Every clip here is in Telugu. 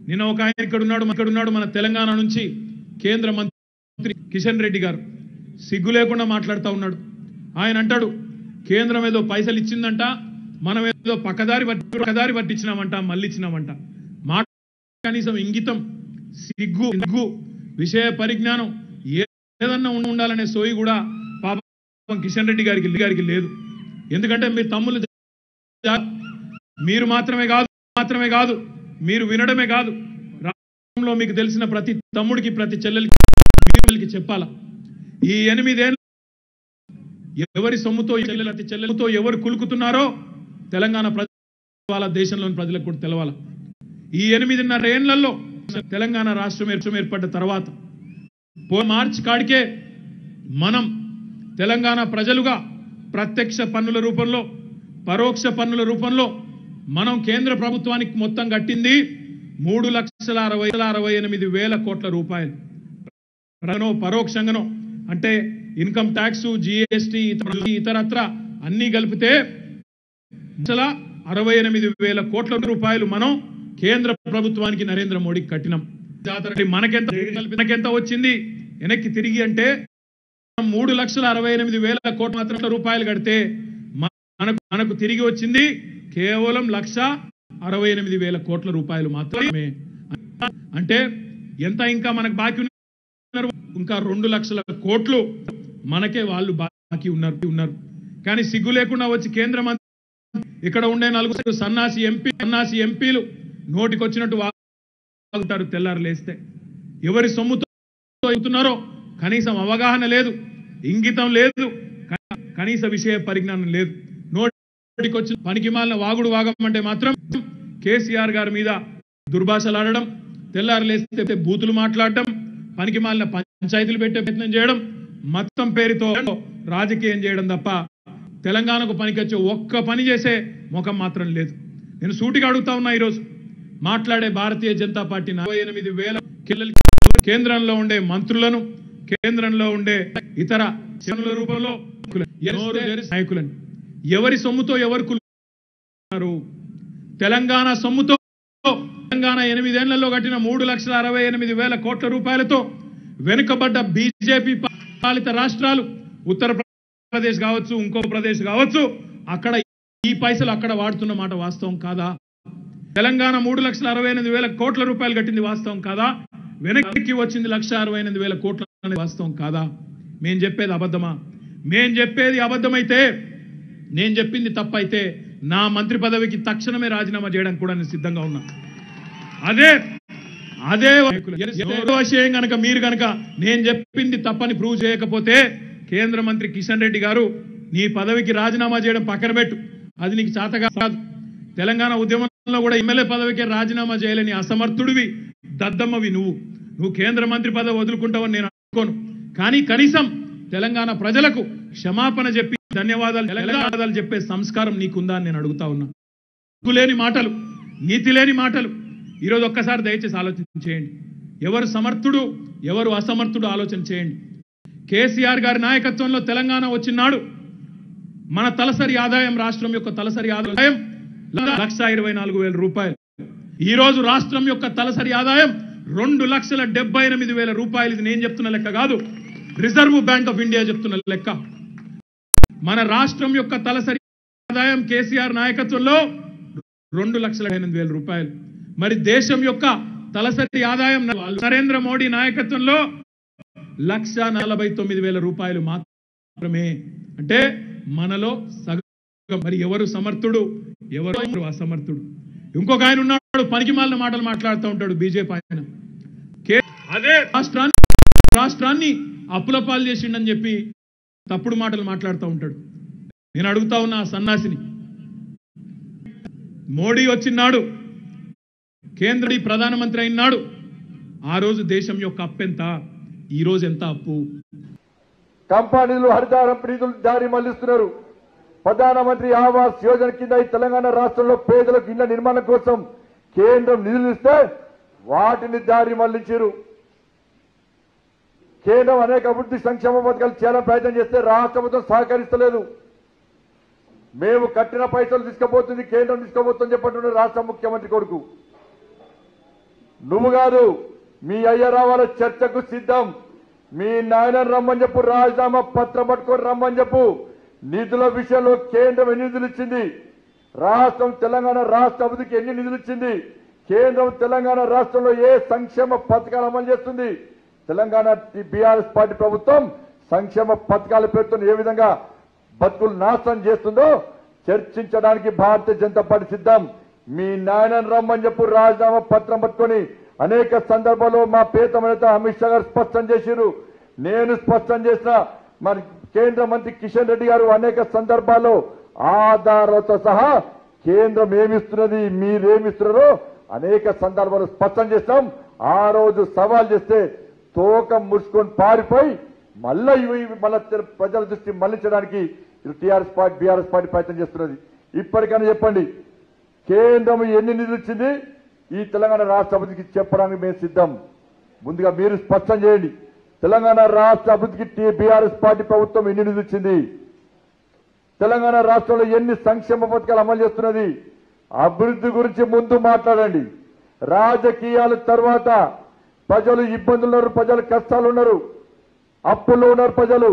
నిన్న ఒక ఆయన ఇక్కడ ఉన్నాడు మన తెలంగాణ నుంచి కేంద్ర మంత్రి కిషన్ రెడ్డి గారు సిగ్గు లేకుండా మాట్లాడుతూ ఉన్నాడు. ఆయన అంటాడు కేంద్రం ఏదో పైసలు ఇచ్చిందంట, మనం ఏదో పక్కదారి పట్టించినామంట, మళ్ళీ ఇచ్చినామంట. మాట కనీసం ఇంగితం, సిగ్గు, విషయ పరిజ్ఞానం ఏదన్నా ఉండాలనే సోయి కూడా పాపం కిషన్ రెడ్డి గారికి లేదు. ఎందుకంటే మీరు తమ్ముళ్ళు, మీరు మాత్రమే కాదు మీరు వినడమే కాదు, రాష్ట్రంలో మీకు తెలిసిన ప్రతి తమ్ముడికి ప్రతి చెల్లెలికి చెప్పాలా. ఈ 8 ఏళ్ళు ఎవరి సొమ్ముతో చెల్లెలతో ఎవరు కులుకుతున్నారో తెలంగాణ వాళ్ళ దేశంలోని ప్రజలకు కూడా తెలవాల. ఈ 8.5 ఏళ్లలో తెలంగాణ రాష్ట్రం ఏర్పడ్డ తర్వాత మార్చి కాడికే మనం తెలంగాణ ప్రజలుగా ప్రత్యక్ష పన్నుల రూపంలో, పరోక్ష పన్నుల రూపంలో మనం కేంద్ర ప్రభుత్వానికి మొత్తం కట్టింది 3,68,000 కోట్ల రూపాయలు. పరోక్షంగానో అంటే ఇన్కమ్ ట్యాక్స్, జిఎస్టీ, ఇతరత్ర అన్ని కలిపితే 68,000 కోట్ల రూపాయలు మనం కేంద్ర ప్రభుత్వానికి నరేంద్ర మోడీకి కట్టినాం. మనకెంత వచ్చింది వెనక్కి తిరిగి అంటే 3,68,000 కోట్ల మాత్రం రూపాయలు కడితే మనకు తిరిగి వచ్చింది కేవలం 1,68,000 కోట్ల రూపాయలు మాత్రమే. అంటే ఎంత ఇంకా మనకు బాకీ ఉన్నారు? ఇంకా 2 లక్షల కోట్లు మనకే వాళ్ళు బాకీ ఉన్నారు. కానీ సిగ్గు లేకుండా వచ్చి కేంద్ర మంత్రి ఇక్కడ ఉండే 4 సన్నాసి ఎంపీలు నోటికొచ్చినట్టు వాగుతారు. తెల్లారు లేస్తే ఎవరి సొమ్ముతో అవుతున్నారో కనీసం అవగాహన లేదు, ఇంగితం లేదు, కనీస విషయ పరిజ్ఞానం లేదు. నోటికొచ్చిన పనికి మాలిన వాగమంటే మాత్రం కేసీఆర్ గారి మీద దుర్భాషలాడడం, తెల్లారు లేస్తే బూతులు మాట్లాడడం, పనికి మాలిన పంచాయతీలు పెట్టే ప్రయత్నం చేయడం, మొత్తం పేరుతో రాజకీయం చేయడం తప్ప తెలంగాణకు పనికొచ్చే ఒక్క పని చేసే ముఖం మాత్రం లేదు. నేను సూటిగా అడుగుతా ఉన్నా, ఈరోజు మాట్లాడే భారతీయ జనతా పార్టీ 48,000 కేంద్రంలో ఉండే మంత్రులను, కేంద్రంలో ఉండే ఇతర రూపంలో నాయకులను ఎవరి సొమ్ముతో ఎవరు కులుకున్నారు? తెలంగాణ సొమ్ముతో తెలంగాణ 8 ఏళ్లలో కట్టిన 3,68,000 కోట్ల రూపాయలతో వెనుకబడ్డ బీజేపీ పాలిత రాష్ట్రాలు, ఉత్తరప్రదేశ్ కావచ్చు, ఇంకో ప్రదేశ్ కావచ్చు, అక్కడ ఈ పైసలు అక్కడ వాడుతున్న మాట వాస్తవం కాదా? తెలంగాణ 3,68,000 కోట్ల రూపాయలు కట్టింది వాస్తవం కాదా? వెనక్కి వచ్చింది 1,68,000 కోట్ల వాస్తవం కాదా? మేం చెప్పేది అబద్ధమా? మేం చెప్పేది అబద్ధమైతే, నేను చెప్పింది తప్పైతే నా మంత్రి పదవికి తక్షణమే రాజీనామా చేయడానికి కూడా నేను సిద్ధంగా ఉన్నా. అదే విషయం కనుక మీరు కనుక నేను చెప్పింది తప్పని ప్రూవ్ చేయకపోతే కేంద్ర మంత్రి కిషన్ రెడ్డి గారు నీ పదవికి రాజీనామా చేయడం పక్కన పెట్టు, అది నీకు చేతగా కాదు. తెలంగాణ ఉద్యమంలో కూడా ఎమ్మెల్యే పదవికి రాజీనామా చేయలేని అసమర్థుడివి, దద్దమ్మవి నువ్వు కేంద్ర మంత్రి పదవి వదులుకుంటావని నేను అనుకోను. కానీ కనీసం తెలంగాణ ప్రజలకు క్షమాపణ చెప్పి ధన్యవాదాలు చెప్పే సంస్కారం నీకుందా అని నేను అడుగుతా ఉన్నా. లేని మాటలు, నీతి లేని మాటలు. ఈరోజు ఒక్కసారి దయచేసి ఆలోచన చేయండి. ఎవరు సమర్థుడు, ఎవరు అసమర్థుడు ఆలోచన చేయండి. కేసీఆర్ గారి నాయకత్వంలో తెలంగాణ వచ్చినాడు మన తలసరి ఆదాయం, రాష్ట్రం యొక్క తలసరి ఆదాయం 1,24,000 రూపాయలు. ఈ రోజు రాష్ట్రం యొక్క తలసరి ఆదాయం 2,78,000 రూపాయలు. ఇది నేను చెప్తున్న లెక్క కాదు, రిజర్వ్ బ్యాంక్ ఆఫ్ ఇండియా చెప్తున్న లెక్క. మన రాష్ట్రం యొక్క తలసరి ఆదాయం కేసీఆర్ నాయకత్వంలో 2,08,000 రూపాయలు. మరి దేశం యొక్క తలసరి ఆదాయం నరేంద్ర మోడీ నాయకత్వంలో 1,49,000 రూపాయలు మాత్రమే. అంటే మనలో సగం. మరి ఎవరు సమర్థుడు, ఎవరు అసమర్థుడు? ఇంకొక ఆయన ఉన్నాడు, పనికి మాలిన మాటలు మాట్లాడుతూ ఉంటాడు బీజేపీ ఆయన. అదే రాష్ట్రాన్ని అప్పుల పాలు చేసిండని చెప్పి తప్పుడు మాటలు మాట్లాడుతూ ఉంటాడు. నేను అడుగుతా ఉన్నా ఆ సన్నాసిని, మోడీ వచ్చినాడు, కేంద్ర ప్రధానమంత్రి అయినాడు, ఆ రోజు దేశం యొక్క అప్పు ఎంత, ఈ రోజు ఎంత అప్పు? కంపెనీలు హరితారం ప్రీతులు దారి మళ్లిస్తున్నారు. ప్రధానమంత్రి ఆవాస్ యోజన కింద ఈ తెలంగాణ రాష్ట్రంలో పేదలకు ఇళ్ల నిర్మాణం కోసం కేంద్రం నిధులు ఇస్తే వాటిని దారి మళ్లించారు. కేంద్రం అనేక అభివృద్ధి సంక్షేమ పథకాలు చేయాలని ప్రయత్నం చేస్తే రాష్ట్ర ప్రభుత్వం సహకరిస్తలేదు. మేము కట్టిన పైసలు తీసుకుపోతుంది కేంద్రం తీసుకోబోతుందని చెప్పంటున్నారు రాష్ట్ర ముఖ్యమంత్రి కొడుకు. నువ్వు కాదు మీ అయ్య రావాల చర్చకు సిద్ధం. మీ నాయనని రమ్మని చెప్పు, రాజీనామా పత్రం పట్టుకొని రమ్మని చెప్పు. నిధుల విషయంలో కేంద్రం ఎన్ని నిధులు ఇచ్చింది, రాష్ట్రం తెలంగాణ రాష్ట్ర అభివృద్ధికి ఎన్ని నిధులు ఇచ్చింది, కేంద్రం తెలంగాణ రాష్ట్రంలో ఏ సంక్షేమ పథకాలు అమలు చేస్తుంది, తెలంగాణ బీఆర్ఎస్ పార్టీ ప్రభుత్వం సంక్షేమ పథకాల పేరుతో ఏ విధంగా బతుకులు నాశనం చేస్తుందో చర్చించడానికి భారతీయ జనతా పార్టీ సిద్ధం. మీ నాయనని రమ్మని చెప్పు, రాజీనామా పత్రం పట్టుకొని. అనేక సందర్భాల్లో మా ప్రియతమ నేత అమిత్ షా గారు స్పష్టం చేశారు, నేను స్పష్టం చేసిన, మరి కేంద్ర మంత్రి కిషన్ రెడ్డి గారు అనేక సందర్భాల్లో ఆధారాలతో సహా కేంద్రం ఏమిస్తున్నది, మీరేమిస్తున్నారో అనేక సందర్భాలు స్పష్టం చేస్తాం. ఆ రోజు సవాల్ చేస్తే తోక ముడుచుకొని పారిపోయి మళ్ళా ప్రజల దృష్టి మళ్లించడానికి టీఆర్ఎస్ పార్టీ బీఆర్ఎస్ పార్టీ ప్రయత్నం చేస్తున్నది. ఇప్పటికైనా చెప్పండి, కేంద్రం ఎన్ని నిధులు ఇచ్చింది ఈ తెలంగాణ రాష్ట్ర అభివృద్ధికి చెప్పడానికి మేము సిద్ధం. ముందుగా మీరు స్పష్టం చేయండి, తెలంగాణ రాష్ట్ర అభివృద్ధికి బీఆర్ఎస్ పార్టీ ప్రభుత్వం ఎన్ని నిధులు ఇచ్చింది, తెలంగాణ రాష్ట్రంలో ఎన్ని సంక్షేమ పథకాలు అమలు చేస్తున్నది. అభివృద్ధి గురించి ముందు మాట్లాడండి, రాజకీయాల తర్వాత. ప్రజలు ఇబ్బందులు ఉన్నారు, ప్రజలు కష్టాలు ఉన్నారు, అప్పుల్లో ఉన్నారు ప్రజలు.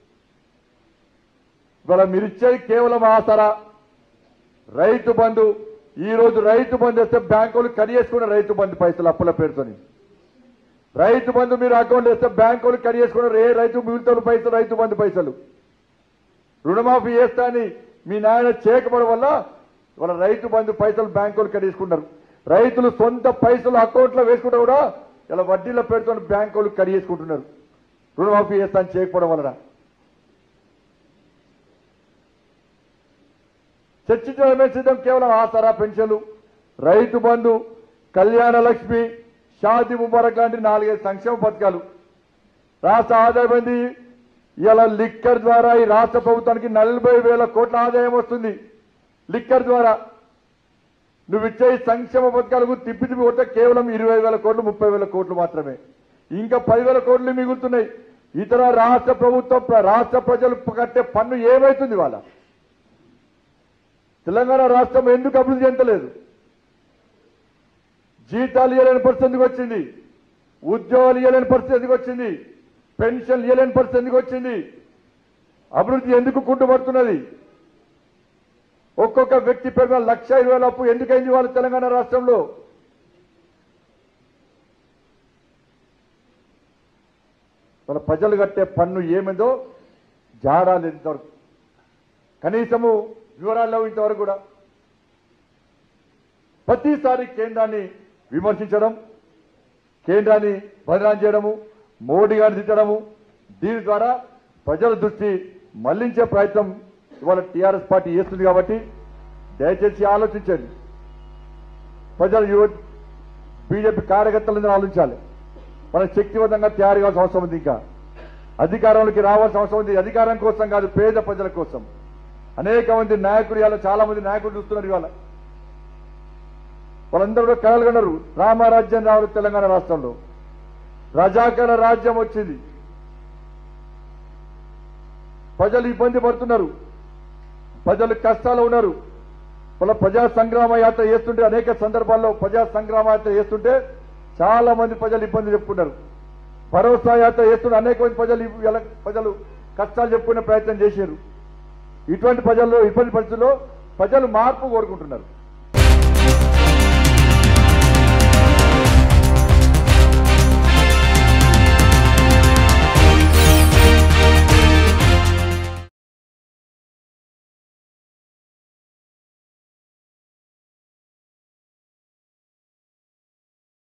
ఇవాళ మీరిచ్చేది కేవలం ఆసరా, రైతు బంధు. ఈ రోజు రైతు బంధు వేస్తే బ్యాంకులు కడిగేసుకున్న రైతు బంధు పైసలు అప్పుల పేరుతోని. రైతు బంధు మీరు అకౌంట్ వేస్తే బ్యాంకులు కడిగేసుకున్నారు, ఏ రైతు మిగులుతున్న పైసలు రైతు బంధు పైసలు. రుణమాఫీ చేస్తా అని మీ నాయన చేయకపోవడం వల్ల ఇవాళ రైతు బంధు పైసలు బ్యాంకులు కడిగేసుకున్నారు. రైతులు సొంత పైసలు అకౌంట్లో వేసుకుంటే కూడా ఇలా వడ్డీల పేరుతో బ్యాంకులు కడిగేసుకుంటున్నారు, రుణమాఫీ చేస్తా అని చేయకపోవడం వలన. చర్చించడమే సిద్ధం. కేవలం ఆసరా పెన్షన్లు, రైతు బంధు, కళ్యాణ లక్ష్మి, షాదీ ముబారక్ లాంటి 4-5 సంక్షేమ పథకాలు. రాష్ట్ర ఆదాయం ఏంది? ఇలా లిక్కర్ ద్వారా ఈ రాష్ట్ర ప్రభుత్వానికి 40,000 కోట్ల ఆదాయం వస్తుంది లిక్కర్ ద్వారా. నువ్వు ఇచ్చే సంక్షేమ పథకాలకు తిప్పి కొట్టే కేవలం 20,000 కోట్లు 30,000 కోట్లు మాత్రమే. ఇంకా 10,000 కోట్లు మిగులుతున్నాయి. ఇతర రాష్ట్ర ప్రభుత్వం రాష్ట్ర ప్రజలు కట్టే పన్ను ఏమైతుంది? వాళ్ళ తెలంగాణ రాష్ట్రం ఎందుకు అభివృద్ధి చెందలేదు? జీతాలు ఇవ్వలేని పరిస్థితి ఎందుకు వచ్చింది? ఉద్యోగాలు ఇవ్వలేని పరిస్థితి ఎందుకు వచ్చింది? పెన్షన్లు ఇవ్వలేని పరిస్థితి ఎందుకు వచ్చింది? అభివృద్ధి ఎందుకు కుంటుపడుతున్నది? ఒక్కొక్క వ్యక్తి పేరు 1,20,000 అప్పు ఎందుకైంది వాళ్ళ తెలంగాణ రాష్ట్రంలో? వాళ్ళ ప్రజలు కట్టే పన్ను ఏమిందో జాడాలు ఇంతవరకు, కనీసము వివరాల్లో ఇంతవరకు కూడా. ప్రతిసారి కేంద్రాన్ని విమర్శించడం, కేంద్రాన్ని బదనాం చేయడము, మోడీ గారిని తిట్టడము, దీని ద్వారా ప్రజల దృష్టి మళ్లించే ప్రయత్నం ఇవాళ టీఆర్ఎస్ పార్టీ చేస్తుంది. కాబట్టి దయచేసి ఆలోచించండి. ప్రజలు బీజేపీ కార్యకర్తలందరూ ఆలోచించాలి. మనం శక్తివంతంగా తయారు కావాల్సిన అవసరం ఉంది. ఇంకా అధికారంలోకి రావాల్సిన అవసరం ఉంది. అధికారం కోసం కాదు, పేద ప్రజల కోసం. అనేక మంది నాయకులు, ఇవాళ చాలా మంది నాయకులు చూస్తున్నారు. ఇవాళ వాళ్ళందరూ కూడా కలలు కన్నారు, రామరాజ్యం రావాలి తెలంగాణ రాష్ట్రంలో. రజాకర రాజ్యం వచ్చింది, ప్రజలు ఇబ్బంది పడుతున్నారు, ప్రజలు కష్టాలు ఉన్నారు. వాళ్ళ ప్రజా సంగ్రామ యాత్ర చేస్తుంటే, అనేక సందర్భాల్లో ప్రజా సంగ్రామ యాత్ర చేస్తుంటే చాలా మంది ప్రజలు ఇబ్బంది చెప్పుకున్నారు. భరోసా యాత్ర చేస్తుంటే అనేక మంది ప్రజలు కష్టాలు చెప్పుకునే ప్రయత్నం చేశారు. ఇటువంటి ప్రజల్లో, ఇబ్బంది పరిస్థితుల్లో ప్రజలు మార్పు కోరుకుంటున్నారు.